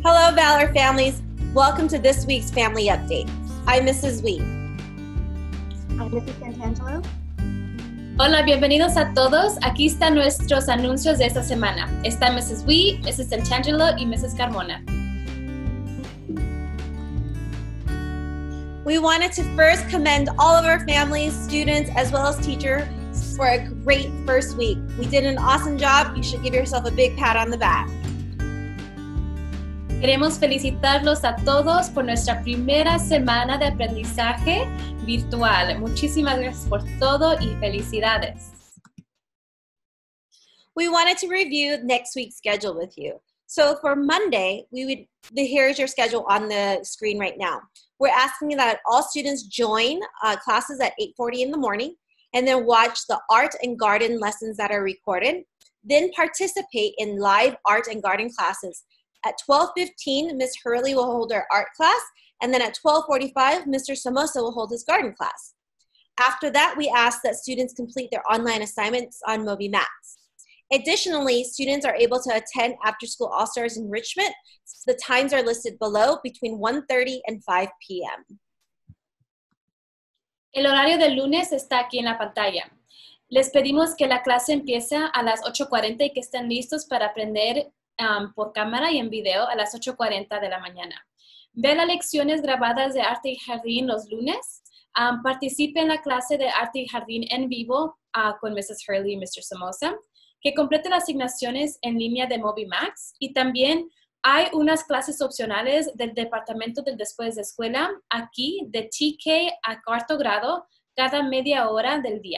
Hello, Valor families. Welcome to this week's Family Update. I'm Mrs. Wee. I'm Mrs. Santangelo. Hola, bienvenidos a todos. Aquí están nuestros anuncios de esta semana. Está Mrs. Wee, Mrs. Santangelo y Mrs. Carmona. We wanted to first commend all of our families, students, as well as teachers for a great first week. We did an awesome job. You should give yourself a big pat on the back. Queremos felicitarlos a todos por nuestra primera semana de aprendizaje virtual. Muchísimas gracias por todo y felicidades. We wanted to review next week's schedule with you. So for Monday, here's your schedule on the screen right now. We're asking that all students join classes at 8:40 in the morning and then watch the art and garden lessons that are recorded. Then participate in live art and garden classes. At 12:15, Ms. Hurley will hold her art class, and then at 12:45, Mr. Somoza will hold his garden class. After that, we ask that students complete their online assignments on MobyMax. Additionally, students are able to attend After School All-Stars enrichment. The times are listed below between 1:30 and 5 p.m. El horario del lunes está aquí en la pantalla. Les pedimos que la clase empiece a las 8:40 y que estén listos para aprender por cámara y en video a las 8:40 de la mañana. Ve las lecciones grabadas de Arte y Jardín los lunes. Participe en la clase de Arte y Jardín en vivo con Mrs. Hurley y Mr. Somoza. Que complete las asignaciones en línea de MobyMax. Y también hay unas clases opcionales del Departamento del Después de Escuela aquí de TK a cuarto grado cada media hora del día.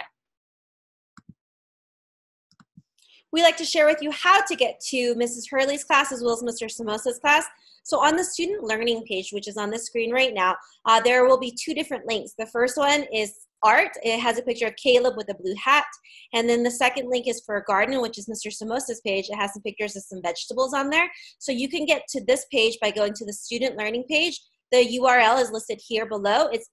We'd like to share with you how to get to Mrs. Hurley's class as well as Mr. Somoza's class. So on the student learning page, which is on the screen right now, there will be two different links. The first one is art. It has a picture of Caleb with a blue hat. And then the second link is for a garden, which is Mr. Somoza's page. It has some pictures of some vegetables on there. So you can get to this page by going to the student learning page. The URL is listed here below. It's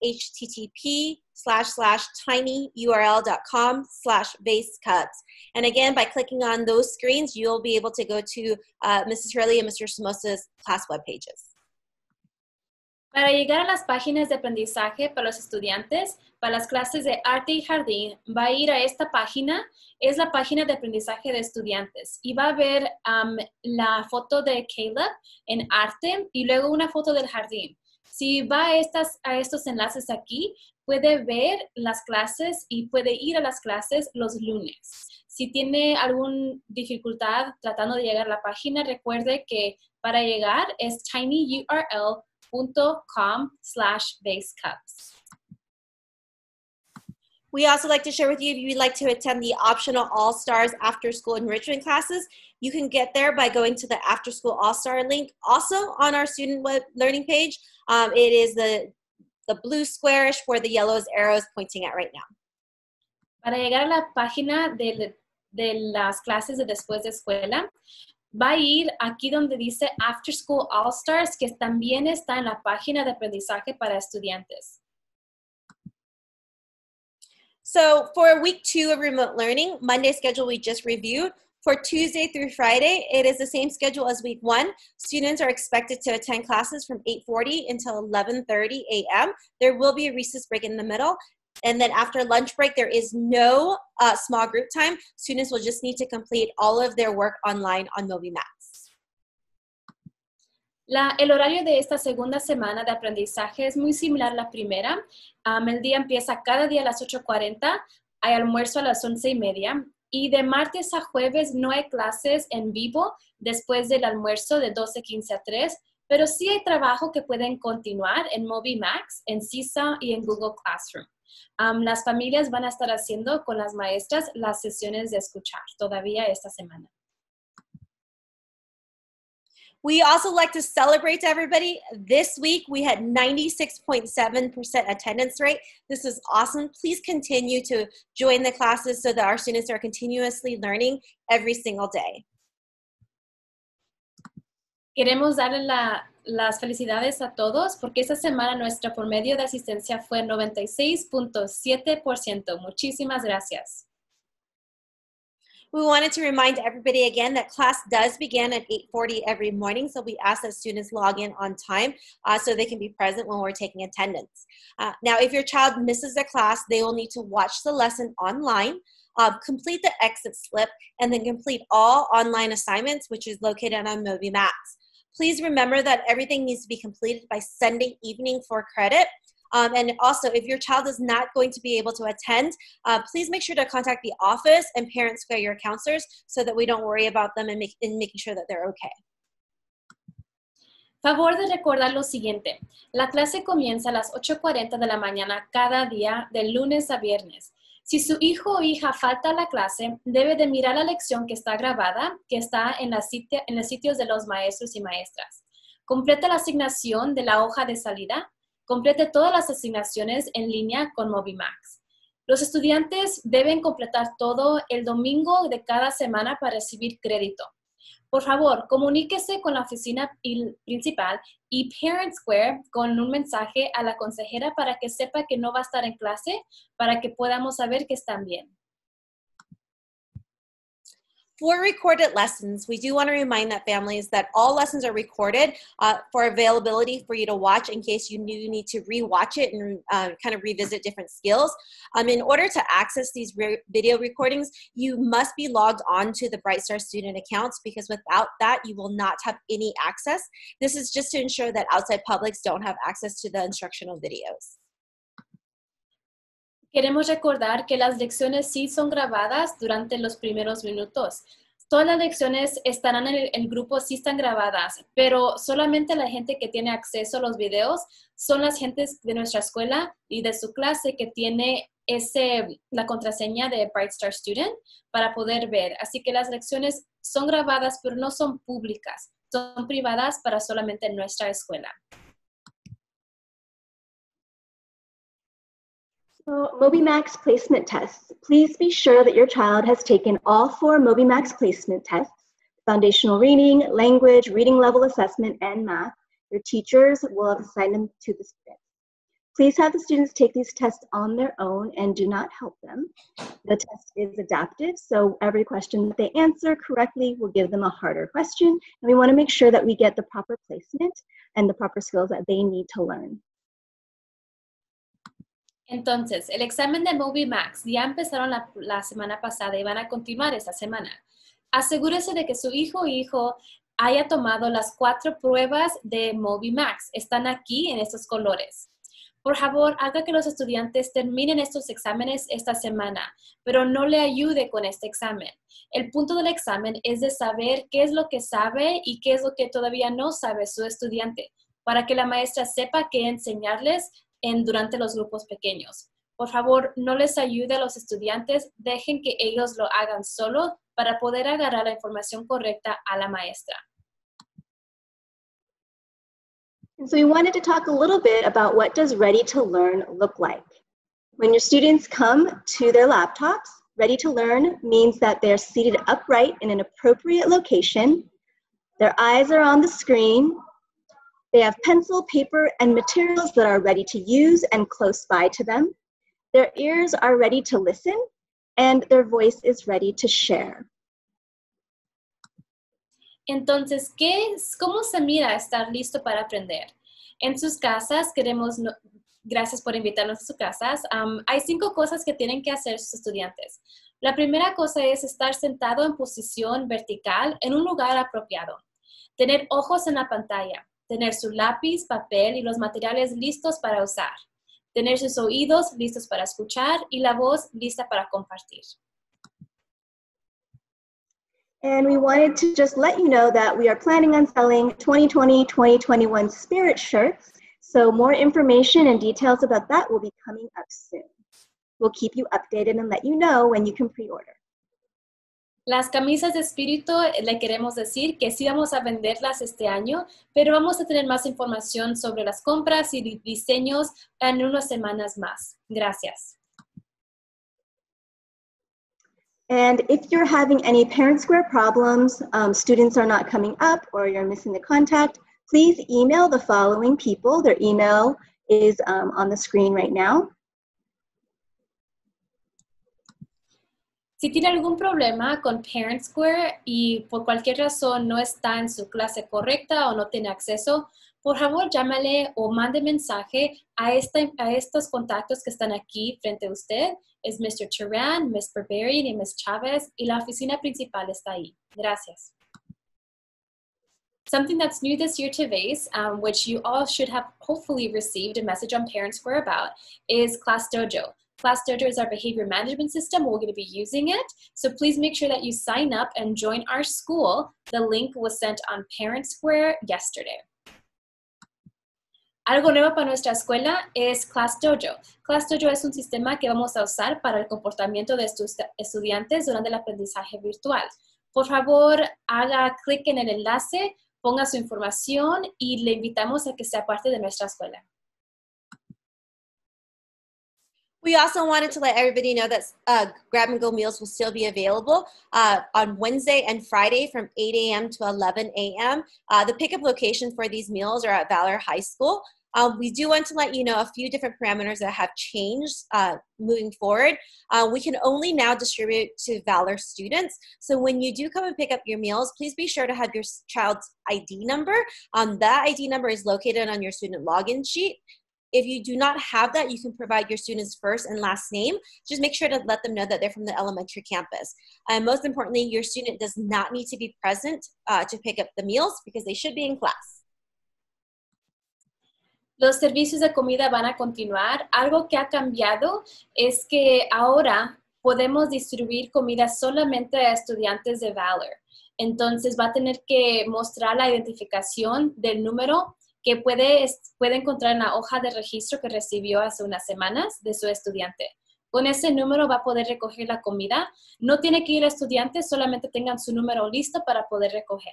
http://tinyurl.com/basecubs. And again, by clicking on those screens, you'll be able to go to Mrs. Hurley and Mr. Somoza's class web pages. Para llegar a las páginas de aprendizaje para los estudiantes, para las clases de Arte y Jardín, va a ir a esta página. Es la página de aprendizaje de estudiantes. Y va a ver la foto de Caleb en arte y luego una foto del jardín. Si va a estos enlaces aquí, puede ver las clases y puede ir a las clases los lunes. Si tiene alguna dificultad tratando de llegar a la página, recuerde que para llegar es tinyurl.com/basecubs. We also like to share with you if you'd like to attend the optional All-Stars After School Enrichment classes. You can get there by going to the After School All-Star link. Also on our student web learning page, it is the blue squarish where the yellow arrow is pointing at right now. Para llegar a la página de las clases de después de escuela, va a ir aquí donde dice After School All-Stars, que también está en la página de aprendizaje para estudiantes. So for week 2 of remote learning, Monday schedule we just reviewed. For Tuesday through Friday, it is the same schedule as week 1. Students are expected to attend classes from 8:40 until 11:30 a.m. There will be a recess break in the middle. And then after lunch break, there is no small group time. Students will just need to complete all of their work online on MobyMax. El horario de esta segunda semana de aprendizaje es muy similar a la primera. El día empieza cada día a las 8:40, hay almuerzo a las 11:30 y de martes a jueves no hay clases en vivo después del almuerzo de 12:15 a 3, pero sí hay trabajo que pueden continuar en MobyMax, en CISA y en Google Classroom. Las familias van a estar haciendo con las maestras las sesiones de escuchar todavía esta semana. We also like to celebrate everybody. This week, we had 96.7% attendance rate. This is awesome. Please continue to join the classes so that our students are continuously learning every single day. Queremos darle las felicidades a todos porque esta semana nuestro promedio de asistencia fue 96.7%. Muchísimas gracias. We wanted to remind everybody again that class does begin at 8:40 every morning, so we ask that students log in on time so they can be present when we're taking attendance. Now, if your child misses their class, they will need to watch the lesson online, complete the exit slip, and then complete all online assignments, which is located on MobyMax. Please remember that everything needs to be completed by Sunday evening for credit. And also, if your child is not going to be able to attend, please make sure to contact the office and Parent Square, your counselors, so that we don't worry about them and making sure that they're okay. Favor de recordar lo siguiente. La clase comienza a las 8:40 de la mañana cada día, de lunes a viernes. Si su hijo o hija falta a la clase, debe de mirar la lección que está grabada, que está en los sitios de los maestros y maestras. Completa la asignación de la hoja de salida. Complete todas las asignaciones en línea con MobyMax. Los estudiantes deben completar todo el domingo de cada semana para recibir crédito. Por favor, comuníquese con la oficina principal y Parent Square con un mensaje a la consejera para que sepa que no va a estar en clase, para que podamos saber que están bien. For recorded lessons, we do want to remind that families that all lessons are recorded for availability for you to watch in case you need to re-watch it and kind of revisit different skills. In order to access these video recordings, you must be logged on to the Bright Star student accounts, because without that, you will not have any access. This is just to ensure that outside publics don't have access to the instructional videos. Queremos recordar que las lecciones sí son grabadas durante los primeros minutos. Todas las lecciones estarán en el grupo, sí están grabadas, pero solamente la gente que tiene acceso a los videos son las gentes de nuestra escuela y de su clase que tiene la contraseña de Bright Star Student para poder ver. Así que las lecciones son grabadas, pero no son públicas, son privadas para solamente nuestra escuela. So, MobyMax placement tests. Please be sure that your child has taken all 4 MobyMax placement tests: foundational reading, language, reading level assessment, and math. Your teachers will have assigned them to the students. Please have the students take these tests on their own and do not help them. The test is adaptive, so every question that they answer correctly will give them a harder question, and we want to make sure that we get the proper placement and the proper skills that they need to learn. Entonces, el examen de MobyMax ya empezaron la semana pasada y van a continuar esta semana. Asegúrese de que su hijo o hijo haya tomado las 4 pruebas de MobyMax. Están aquí en estos colores. Por favor, haga que los estudiantes terminen estos exámenes esta semana, pero no le ayude con este examen. El punto del examen es de saber qué es lo que sabe y qué es lo que todavía no sabe su estudiante, para que la maestra sepa qué enseñarles durante los grupos pequeños. Por favor, no les ayude a los estudiantes, dejen que ellos lo hagan solo para poder agarrar la información correcta a la maestra. And so we wanted to talk a little bit about what does Ready to Learn look like. When your students come to their laptops, Ready to Learn means that they're seated upright in an appropriate location. Their eyes are on the screen. They have pencil, paper, and materials that are ready to use and close by to them. Their ears are ready to listen, and their voice is ready to share. Entonces, ¿cómo se mira estar listo para aprender? En sus casas, gracias por invitarnos a sus casas, hay 5 cosas que tienen que hacer sus estudiantes. La primera cosa es estar sentado en posición vertical en un lugar apropiado. Tener ojos en la pantalla. Tener su lápiz, papel y los materiales listos para usar. Tener sus oídos listos para escuchar y la voz lista para compartir. And we wanted to just let you know that we are planning on selling 2020-2021 Spirit shirts. So more information and details about that will be coming up soon. We'll keep you updated and let you know when you can pre-order. Las camisas de espíritu, le queremos decir que sí vamos a venderlas este año, pero vamos a tener más información sobre las compras y diseños en unas semanas más. Gracias. And if you're having any Parent Square problems, students are not coming up, or you're missing the contact, please email the following people. Their email is on the screen right now. Si tiene algún problema con Parent Square y por cualquier razón no está en su clase correcta o no tiene acceso, por favor llámale o mande mensaje a estos contactos que están aquí frente a usted. Es Mr. Turan, Ms. Barbarian y Ms. Chavez, y la oficina principal está ahí. Gracias. Something that's new this year to VASE, which you all should have hopefully received a message on Parent Square about, is Class Dojo. Class Dojo is our behavior management system. We're going to be using it. So please make sure that you sign up and join our school. The link was sent on Parent Square yesterday. Algo nuevo para nuestra escuela es Class Dojo. Class Dojo es un sistema que vamos a usar para el comportamiento de sus estudiantes durante el aprendizaje virtual. Por favor, haga clic en el enlace, ponga su información y le invitamos a que sea parte de nuestra escuela. We also wanted to let everybody know that Grab and Go meals will still be available on Wednesday and Friday from 8 a.m. to 11 a.m. The pickup location for these meals are at Valor High School. We do want to let you know a few different parameters that have changed moving forward. We can only now distribute to Valor students. So when you do come and pick up your meals, please be sure to have your child's ID number. That ID number is located on your student login sheet. If you do not have that, you can provide your student's first and last name. Just make sure to let them know that they're from the elementary campus. And most importantly, your student does not need to be present to pick up the meals because they should be in class. Los servicios de comida van a continuar. Algo que ha cambiado es que ahora podemos distribuir comida solamente a estudiantes de Valor. Entonces va a tener que mostrar la identificación del número que puede encontrar en la hoja de registro que recibió hace unas semanas de su estudiante. Con ese número va a poder recoger la comida. No tiene que ir a estudiantes, solamente tengan su número listo para poder recoger.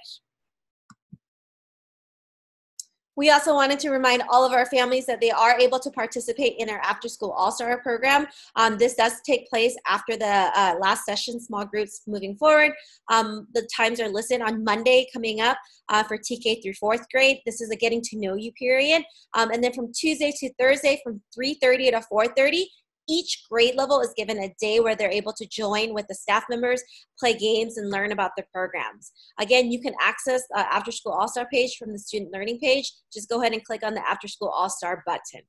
We also wanted to remind all of our families that they are able to participate in our After School All-Star program. This does take place after the last session, small groups moving forward. The times are listed on Monday coming up for TK through 4th grade. This is a getting to know you period. And then from Tuesday to Thursday from 3:30 to 4:30, each grade level is given a day where they're able to join with the staff members, play games, and learn about the programs. Again, you can access the After School All-Star page from the Student Learning page. Just go ahead and click on the After School All-Star button.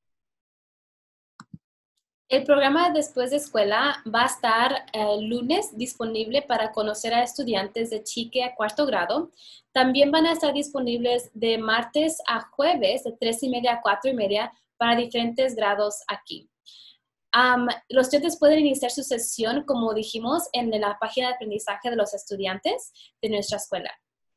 El programa Después de Escuela va a estar el lunes disponible para conocer a estudiantes de TK a 4º grado. También van a estar disponibles de martes a jueves de 3:30 a 4:30 para diferentes grados aquí. Los estudiantes pueden iniciar su sesión, como dijimos, en la página de aprendizaje de los estudiantes de nuestra escuela.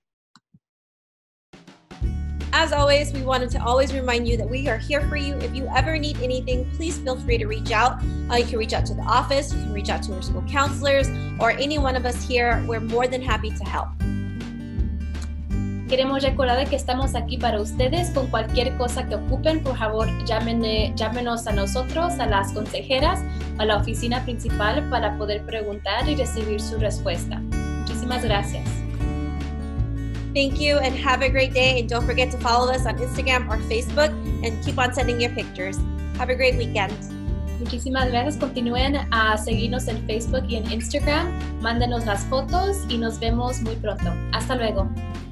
As always, we wanted to always remind you that we are here for you. If you ever need anything, please feel free to reach out. You can reach out to the office, you can reach out to our school counselors, or any one of us here. We're more than happy to help. Queremos recordar que estamos aquí para ustedes con cualquier cosa que ocupen. Por favor, llámenos a nosotros, a las consejeras, a la oficina principal para poder preguntar y recibir su respuesta. Muchísimas gracias. Thank you and have a great day. And don't forget to follow us on Instagram or Facebook and keep on sending your pictures. Have a great weekend. Muchísimas gracias. Continúen a seguirnos en Facebook y en Instagram. Mándenos las fotos y nos vemos muy pronto. Hasta luego.